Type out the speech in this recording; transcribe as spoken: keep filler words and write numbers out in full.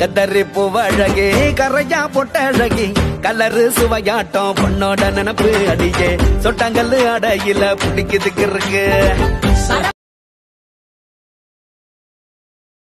கத்தரி பூவழகே கரையா பொட்டழகி கலரு சுவையாட்டம் பொண்ணோட நினப்பு அடியே சொட்டாங்கல்லு அடையில பிடிக்குதுக்கு இருக்கு